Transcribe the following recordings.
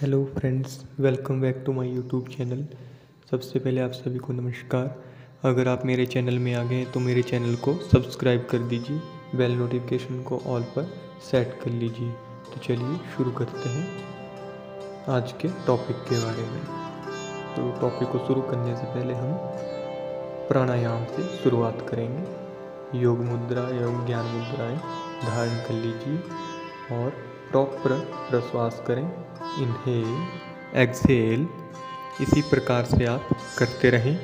Hello friends, welcome back to my YouTube channel. सबसे पहले आप सभी को नमस्कार। अगर आप मेरे चैनल में आ गए हैं तो मेरे चैनल को सब्सक्राइब कर दीजिए, बेल नोटिफिकेशन को ऑल पर सेट कर लीजिए। तो चलिए शुरू करते हैं आज के टॉपिक के बारे में। तो टॉपिक को शुरू करने से पहले हम प्राणायाम से शुरुआत करेंगे। योग मुद्रा एवं ज्ञान मुद्राएं धारण कर लीजिए और प्रॉपर प्रश्वास करें। इनहेल एक्सहेल इसी प्रकार से आप करते रहें।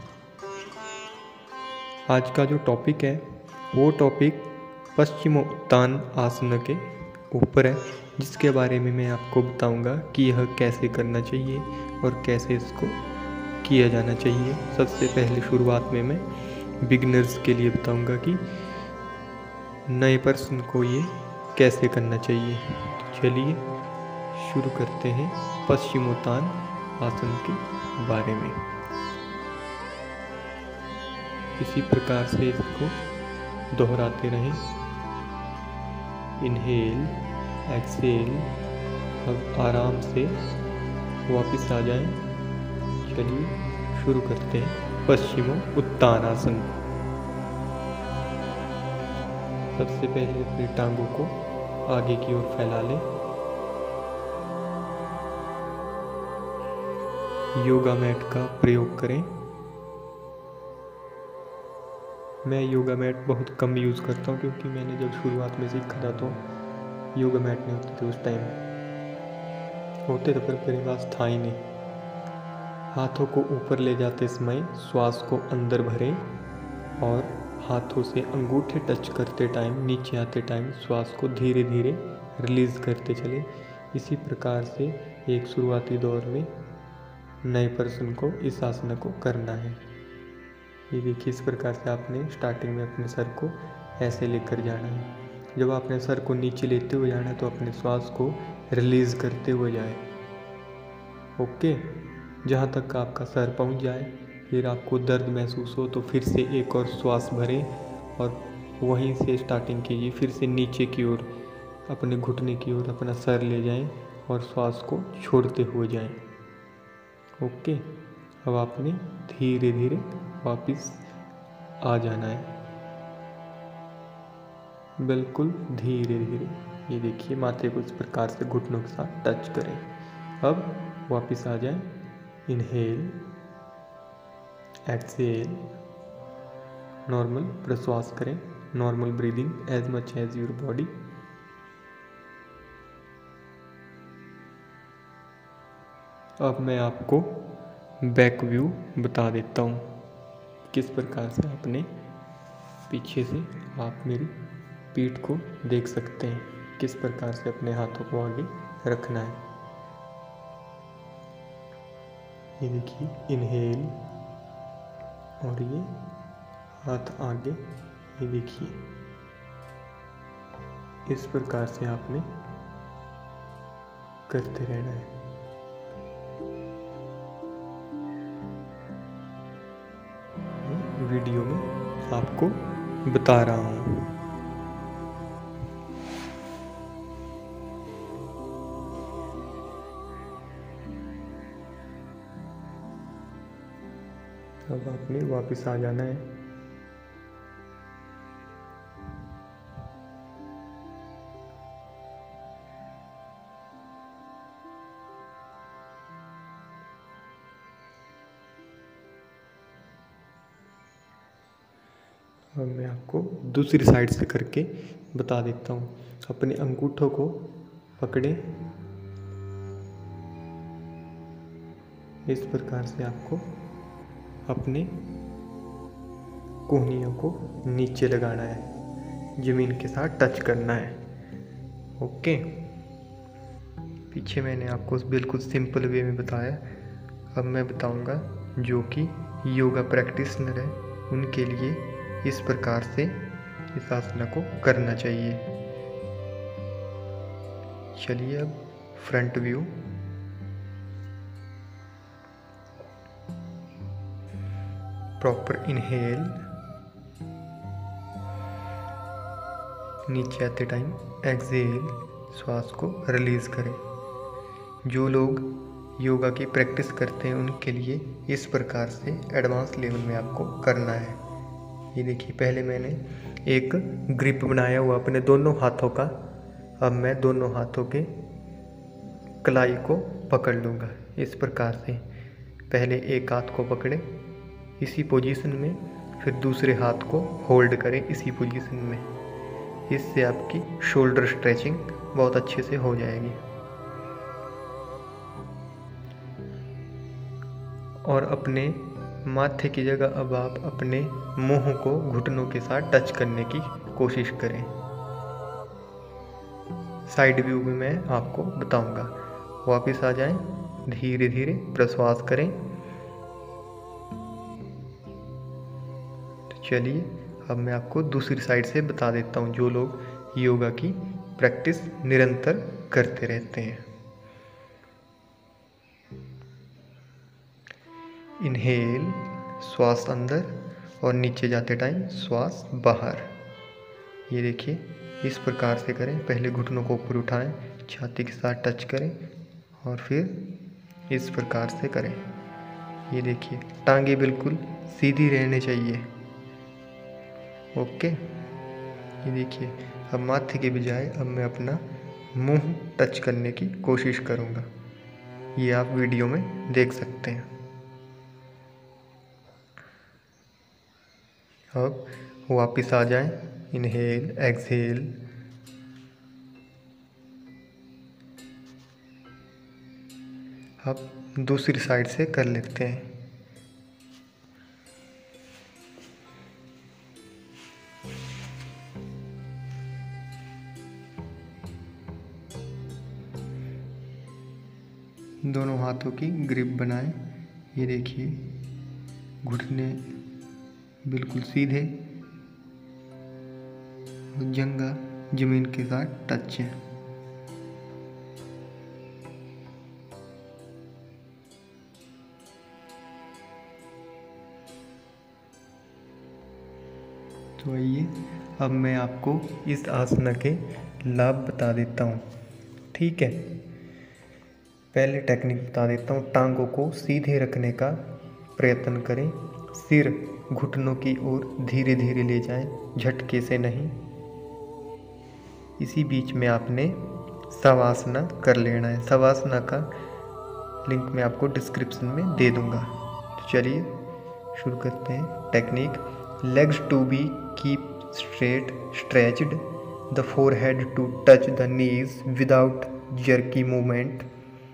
आज का जो टॉपिक है वो टॉपिक पश्चिमोत्तान आसन के ऊपर है, जिसके बारे में मैं आपको बताऊंगा कि यह कैसे करना चाहिए और कैसे इसको किया जाना चाहिए। सबसे पहले शुरुआत में मैं बिगिनर्स के लिए बताऊंगा कि नए पर्सन को ये कैसे करना चाहिए। तो चलिए शुरू करते हैं पश्चिमोत्तान आसन के बारे में। इसी प्रकार से इसको दोहराते रहें। Inhale exhale. अब आराम से वापस आ जाएं। चलिए शुरू करते हैं पश्चिमोत्तान आसन। सबसे पहले अपनी टांगों को आगे की ओर फैला लें। योगा मैट का प्रयोग करें। मैं योगा मैट बहुत कम यूज़ करता हूँ, क्योंकि मैंने जब शुरुआत में सीखा था तो योगा मैट नहीं होते थे। उस टाइम होते थे पर मेरे पास था ही नहीं। हाथों को ऊपर ले जाते समय श्वास को अंदर भरें और हाथों से अंगूठे टच करते टाइम, नीचे आते टाइम श्वास को धीरे धीरे रिलीज़ करते चले। इसी प्रकार से एक शुरुआती दौर में नए पर्सन को इस आसन को करना है। ये देखिए, इस प्रकार से आपने स्टार्टिंग में अपने सर को ऐसे लेकर जाना है। जब आपने सर को नीचे लेते हुए जाना है तो अपने श्वास को रिलीज़ करते हुए जाए। ओके, जहाँ तक आपका सर पहुँच जाए। फिर आपको दर्द महसूस हो तो फिर से एक और श्वास भरें और वहीं से स्टार्टिंग कीजिए। फिर से नीचे की ओर अपने घुटने की ओर अपना सर ले जाएं और श्वास को छोड़ते हुए जाएं। ओके, अब आपने धीरे धीरे वापस आ जाना है, बिल्कुल धीरे धीरे। ये देखिए, माथे को इस प्रकार से घुटनों के साथ टच करें। अब वापस आ जाएं। इनहेल एक्सहेल, नॉर्मल प्रश्वास करें। Normal breathing as much as your body. अब मैं आपको बैक व्यू बता देता हूँ, किस प्रकार से आपने पीछे से आप मेरी पीठ को देख सकते हैं, किस प्रकार से अपने हाथों को आगे रखना है। ये देखिए, इनहेल और ये हाथ आगे। ये देखिए, इस प्रकार से आपने करते रहना है। वीडियो में आपको बता रहा हूँ। अब आपने वापस आ जाना है। अब मैं आपको दूसरी साइड से करके बता देता हूँ। अपने अंगूठों को पकड़े। इस प्रकार से आपको अपने कोहनियों को नीचे लगाना है, जमीन के साथ टच करना है। ओके, पीछे मैंने आपको बिल्कुल सिंपल वे में बताया। अब मैं बताऊंगा जो कि योगा प्रैक्टिशनर है उनके लिए इस प्रकार से इस आसन को करना चाहिए। चलिए अब फ्रंट व्यू। प्रॉपर इनहेल, नीचे आते टाइम एक्सहेल, श्वास को रिलीज करें। जो लोग योगा की प्रैक्टिस करते हैं उनके लिए इस प्रकार से एडवांस लेवल में आपको करना है। ये देखिए, पहले मैंने एक ग्रिप बनाया हुआ अपने दोनों हाथों का। अब मैं दोनों हाथों के कलाई को पकड़ लूँगा इस प्रकार से। पहले एक हाथ को पकड़े इसी पोजीशन में, फिर दूसरे हाथ को होल्ड करें इसी पोजीशन में। इससे आपकी शोल्डर स्ट्रेचिंग बहुत अच्छे से हो जाएगी। और अपने माथे की जगह अब आप अपने मुंह को घुटनों के साथ टच करने की कोशिश करें। साइड व्यू में मैं आपको बताऊंगा। वापस आ जाएं, धीरे धीरे प्रश्वास करें। तो चलिए अब मैं आपको दूसरी साइड से बता देता हूं, जो लोग योगा की प्रैक्टिस निरंतर करते रहते हैं। इनहेल, श्वास अंदर, और नीचे जाते टाइम श्वास बाहर। ये देखिए, इस प्रकार से करें। पहले घुटनों को ऊपर उठाएं, छाती के साथ टच करें और फिर इस प्रकार से करें। ये देखिए, टांगे बिल्कुल सीधी रहनी चाहिए। ओके, ये देखिए, अब माथे के बजाय अब मैं अपना मुंह टच करने की कोशिश करूँगा। ये आप वीडियो में देख सकते हैं। अब वापस आ जाएं, इनहेल, एक्सहेल। अब दूसरी साइड से कर लेते हैं। दोनों हाथों की ग्रिप बनाएं। ये देखिए, घुटने बिल्कुल सीधे, जंघा जमीन के साथ टच है। तो आइए अब मैं आपको इस आसना के लाभ बता देता हूँ। ठीक है, पहले टेक्निक बता देता हूँ। टांगों को सीधे रखने का प्रयत्न करें। सिर घुटनों की ओर धीरे धीरे ले जाएं, झटके से नहीं। इसी बीच में आपने शवासना कर लेना है। शवासना का लिंक मैं आपको डिस्क्रिप्शन में दे दूंगा। तो चलिए शुरू करते हैं। Technique: legs to be keep straight stretched, the forehead to touch the knees without jerky movement.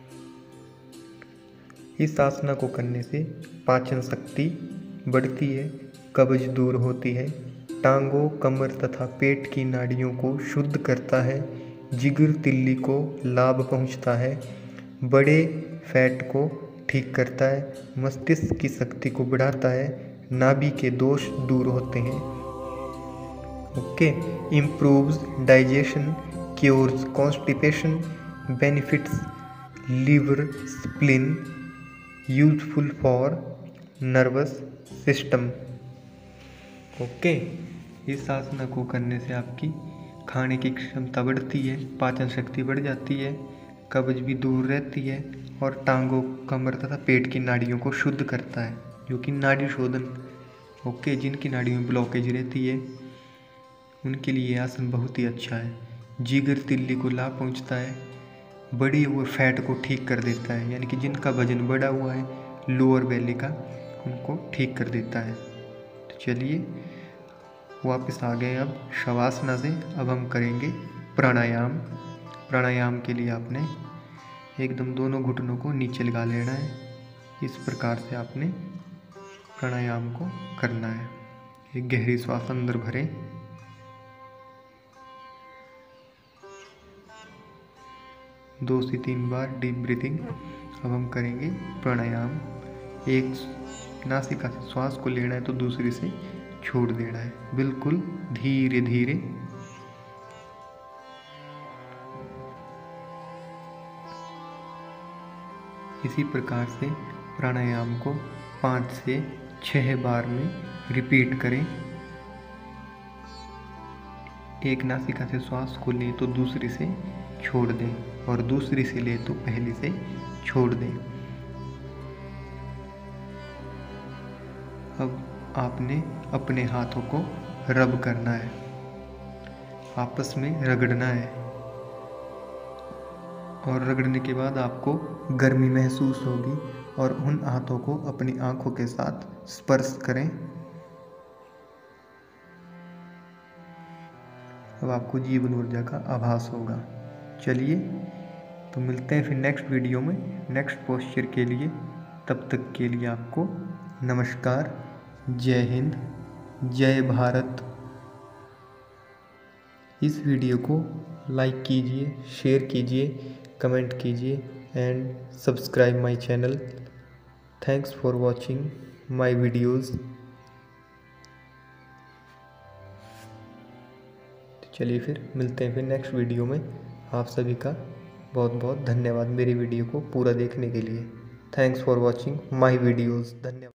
इस आसना को करने से पाचन शक्ति बढ़ती है, कब्ज दूर होती है, टांगों, कमर तथा पेट की नाड़ियों को शुद्ध करता है, जिगर तिल्ली को लाभ पहुंचता है, बड़े फैट को ठीक करता है, मस्तिष्क की शक्ति को बढ़ाता है, नाभि के दोष दूर होते हैं। Okay, improves digestion, cures constipation, benefits liver, spleen, useful for nervous system. Okay, इस आसना को करने से आपकी खाने की क्षमता बढ़ती है, पाचन शक्ति बढ़ जाती है, कब्ज भी दूर रहती है और टांगों, कमर तथा पेट की नाड़ियों को शुद्ध करता है, जो कि नाड़ी शोधन। ओके, जिनकी नाड़ियों में ब्लॉकेज रहती है उनके लिए आसन बहुत ही अच्छा है। जिगर तिल्ली को लाभ पहुंचता है, बड़ी हुए फैट को ठीक कर देता है, यानी कि जिनका वजन बढ़ा हुआ है लोअर बेली का, उनको ठीक कर देता है। तो चलिए वापस आ गए अब शवासना से। अब हम करेंगे प्राणायाम। प्राणायाम के लिए आपने एकदम दोनों घुटनों को नीचे लगा लेना है। इस प्रकार से आपने प्राणायाम को करना है। एक गहरी श्वास अंदर भरें, दो से 3 बार डीप ब्रीथिंग। अब हम करेंगे प्राणायाम। एक नासिका से श्वास को लेना है तो दूसरी से छोड़ देना है, बिल्कुल धीरे धीरे। इसी प्रकार से प्राणायाम को 5 से 6 बार में रिपीट करें। एक नासिका से श्वास को लें तो दूसरी से छोड़ दें, और दूसरी से ले तो पहली से छोड़ दें। अब आपने अपने हाथों को रब करना है, आपस में रगड़ना है, और रगड़ने के बाद आपको गर्मी महसूस होगी, और उन हाथों को अपनी आंखों के साथ स्पर्श करें। अब आपको जीवन ऊर्जा का आभास होगा। चलिए, तो मिलते हैं फिर नेक्स्ट वीडियो में नेक्स्ट पोस्चर के लिए। तब तक के लिए आपको नमस्कार, जय हिंद, जय भारत। इस वीडियो को लाइक कीजिए, शेयर कीजिए, कमेंट कीजिए and subscribe my channel. Thanks for watching my videos. चलिए फिर मिलते हैं फिर नेक्स्ट वीडियो में। आप सभी का बहुत बहुत धन्यवाद मेरी वीडियो को पूरा देखने के लिए। Thanks for watching my videos. धन्यवाद।